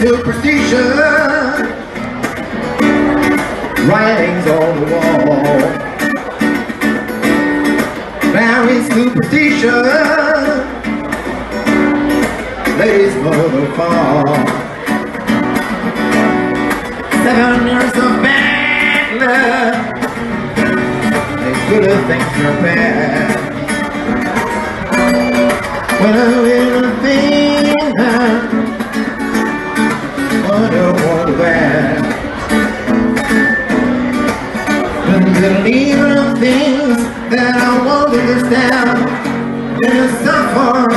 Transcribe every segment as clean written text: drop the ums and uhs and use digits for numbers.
superstition, writings on the wall. Very superstition, ladies mother fall. 7 years of bad luck, good things are bad. When I will think wonder bad. When believe in things that I won't understand, then suffer.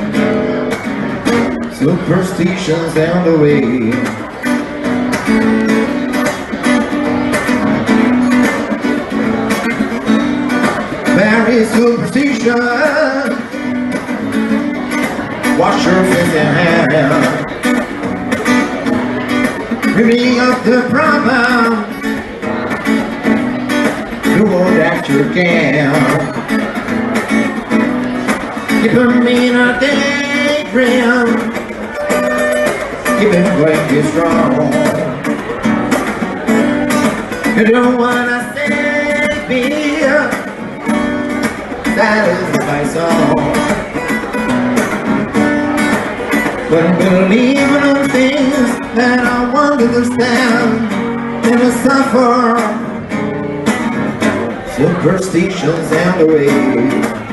Superstitions down the way. Very superstition, wash your face and hair. Bring up the problem, do all that you can. Keep them in a daydream, keep them going strong. You don't wanna stay here, that is my song. But believe in things that I won't understand, never suffer. Superstitions and the way.